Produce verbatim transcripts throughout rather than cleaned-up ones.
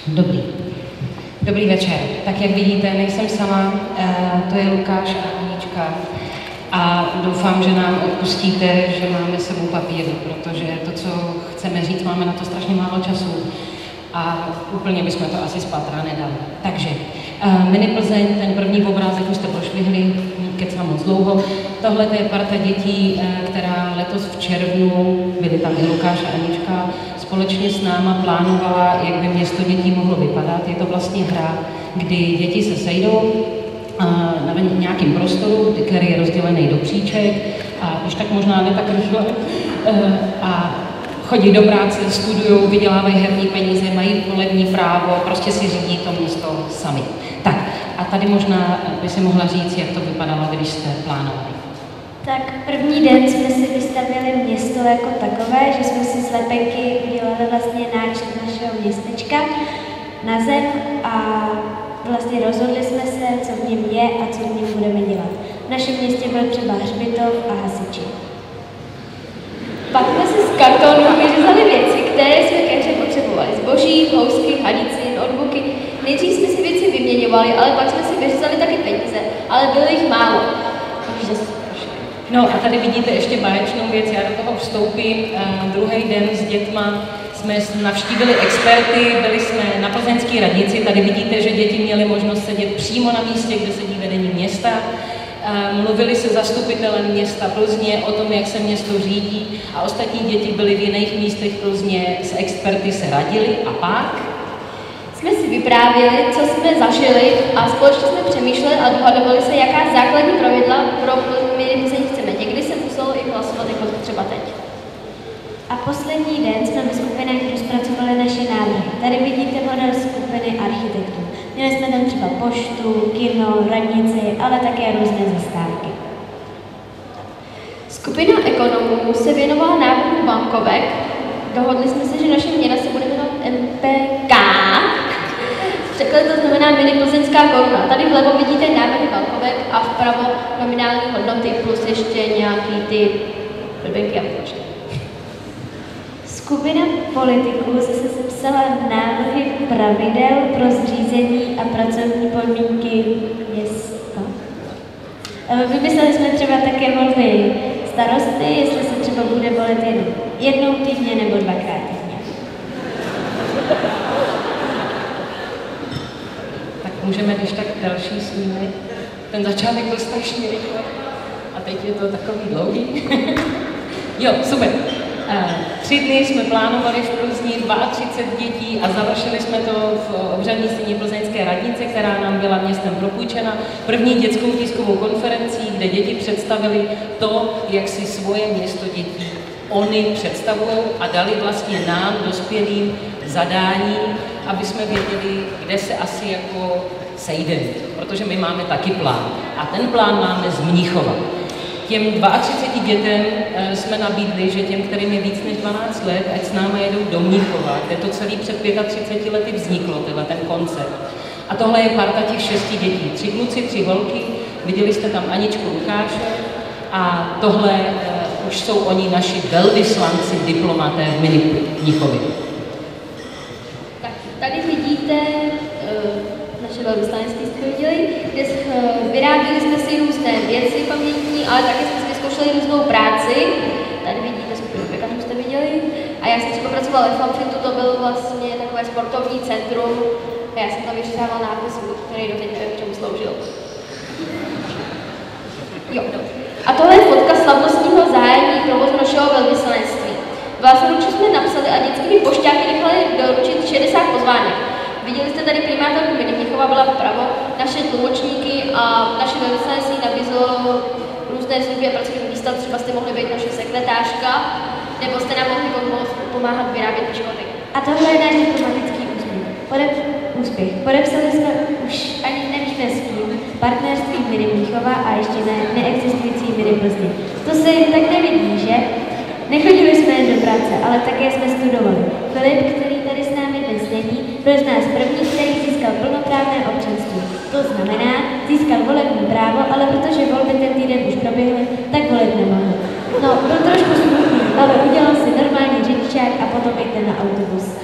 Dobrý. Dobrý večer. Tak jak vidíte, nejsem sama, to je Lukáš a Anička. A doufám, že nám odpustíte, že máme s sebou papír, protože to, co chceme říct, máme na to strašně málo času a úplně bychom to asi z patra nedali. Takže uh, Mini Plzeň, ten první obrázek už jste prošvihli, kecám moc dlouho. Tohle je parta dětí, uh, která letos v červnu, byly tam i Lukáš a Anička, společně s náma plánovala, jak by město dětí mohlo vypadat. Je to vlastně hra, kdy děti se sejdou na nějakém prostoru, který je rozdělený do příček, a už tak možná ne tak rychle, a chodí do práce, studují, vydělávají herní peníze, mají volební právo, prostě si řídí to město sami. Tak a tady možná by si mohla říct, jak to vypadalo, když jste plánovali. Tak první den jsme si vystavili město jako takové, že jsme si z lepenky udělali vlastně náčrt našeho městečka na zem a vlastně rozhodli jsme se, co v něm je a co v něm budeme dělat. V našem městě byl třeba hřbitov a hasiči. Pak jsme si z kartonu vyřezali věci, které jsme ke hře potřebovali. Zboží, housky, hadici, notebooky. Nejdřív jsme si věci vyměňovali, ale pak jsme si vyřezali taky peníze, ale bylo jich málo. No a tady vidíte ještě báječnou věc, já do toho vstoupím. Uh, druhý den s dětma jsme navštívili experty, byli jsme na plzeňské radnici, tady vidíte, že děti měly možnost sedět přímo na místě, kde sedí vedení města. Uh, mluvili se zastupitelem města Plzně o tom, jak se město řídí, a ostatní děti byly v jiných místech Plzně, s experty se radili a pak jsme si vyprávěli, co jsme zažili, a společně jsme přemýšleli a dohadovali se, jaká základní pravidla pro Mini Plzeň chceme. Někdy se muselo i hlasovat, jako třeba teď. A poslední den jsme ve skupinách rozpracovali naše návrhy. Tady vidíte model skupiny architektů. Měli jsme tam třeba poštu, kino, radnici, ale také různé zastávky. Skupina ekonomů se věnovala návrhu bankovek. Dohodli jsme se, že naše měna se bude jmenovat M P K. V překladu to znamená Mini Plzeňská koruna. Tady vlevo vidíte návrhy bankovek a vpravo nominální hodnoty plus ještě nějaký ty blbinky a počty. Skupina politiků zase sepsala návrhy pravidel pro zřízení a pracovní podmínky města. Vymysleli jsme třeba také volby starosty, jestli se třeba bude volit jen jednou týdně nebo dvakrát týdně. Tak můžeme když tak další snímek. Ten začátek byl strašně rychle a teď je to takový dlouhý. Jo, super. Tři dny jsme plánovali v Plzni třicet dva dětí a završili jsme to v obřadní síni plzeňské radnice, která nám byla městem propůjčena. První dětskou tiskovou konferencí, kde děti představili to, jak si svoje město dětí oni představují, a dali vlastně nám, dospělým, zadání, aby jsme věděli, kde se asi jako sejdeme, protože my máme taky plán. A ten plán máme z Mnichova. Těm třiceti dvěma dětem e, jsme nabídli, že těm, kterým je víc než dvanáct let, ať s námi jedou do Mnichova, kde to celý před třiceti pěti lety vzniklo, tenhle ten koncept. A tohle je parta těch šesti dětí. Tři kluci, tři holky, viděli jste tam Aničku, Lukáše, a tohle e, už jsou oni naši velvyslanci, diplomaté v Mini Mnichově. Tak tady vidíte e, naše velvyslanectví, jste viděli, kde vyráběli jsme si různé věci pamětní, ale také jsme si vyzkoušeli různou práci. Tady vidíte skupinu pekařů, jste viděli. A já jsem třeba pracovala v Amfitu, to bylo vlastně takové sportovní centrum. A já jsem tam vyřezával nápis, který doteď nevím, k čemu sloužil. Jo, dobře. A tohle je fotka slavnostního zahájení provozu našeho velvyslanectví. Vlastnoručí jsme napsali a dětskými pošťáky nechali doručit šedesát pozvánek. Viděli jste tady primátorku Mini Mnichova, byla vpravo, naše tlumočníky a naše velvyslanectví nabízelo různé služby a pracovní místa, třeba jste mohli být naše sekretářka, nebo jste nám mohli pomáhat vyrábět piškoty. A tohle je náš diplomatický úspěch. Podep, úspěch. Podepsali jsme už ani nevíme s kým partnerství Mini Mnichova a ještě ne, neexistující Mini Plzně. To se jen tak nevidí, že? Nechodili jsme jen do práce, ale také jsme studovali. Filip, který tady s námi dnes není, byl z nás první, který získal plnoprávné občanství. To znamená, získal volební právo, ale protože volby ten týden už proběhly, tak volit nemohl. No, byl trošku smutný, ale udělal si normální řidičák a potom jde na autobus.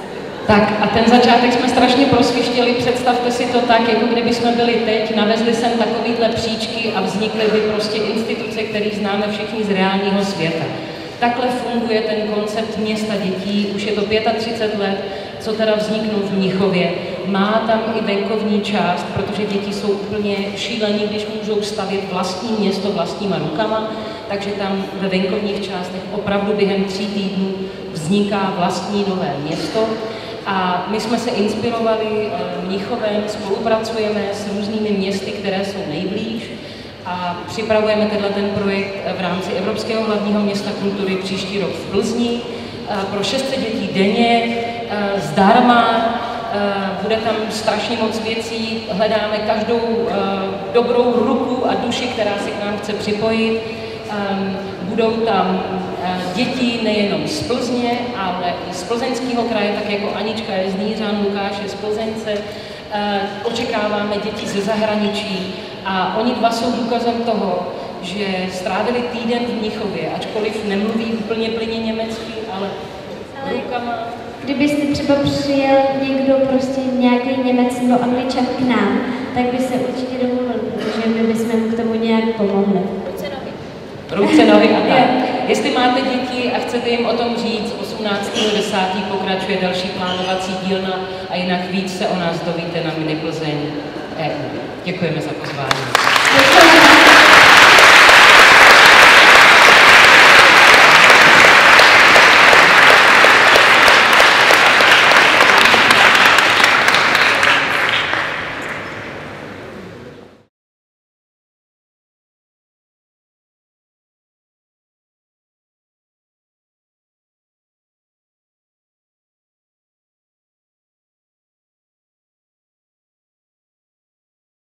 Tak a ten začátek jsme strašně prosvištěli, představte si to tak, jako kdyby jsme byli teď, navezli sem takovýhle příčky a vznikly by prostě instituce, které známe všichni z reálního světa. Takhle funguje ten koncept města dětí, už je to třicet pět let, co teda vzniknul v Mnichově. Má tam i venkovní část, protože děti jsou úplně šílení, když můžou stavět vlastní město vlastníma rukama, takže tam ve venkovních částech opravdu během tří týdnů vzniká vlastní nové město. A my jsme se inspirovali Mnichovem, spolupracujeme s různými městy, které jsou nejblíž a připravujeme tenhle ten projekt v rámci Evropského hlavního města kultury příští rok v Plzni pro šest set dětí denně, zdarma, bude tam strašně moc věcí, hledáme každou dobrou ruku a duši, která se k nám chce připojit. Budou tam děti nejenom z Plzně, ale i z Plzeňského kraje, tak jako Anička je z Nířan, Lukáš je z Plzeňce. Očekáváme děti ze zahraničí a oni dva jsou důkazem toho, že strávili týden v Mnichově, ačkoliv nemluví úplně plynně německy, ale rukama. Kdybyste třeba přijel někdo, prostě nějaký Němec nebo Angličan k nám, tak by se určitě domluvil, protože my bychom mu k tomu nějak pomohli. Ruce, nohy. Ruce, nohy a tak. Jestli máte děti a chcete jim o tom říct, osmnáctého desátého pokračuje další plánovací dílna a jinak víc se o nás dovíte na Mini Plzeň E U. Děkujeme za pozvání.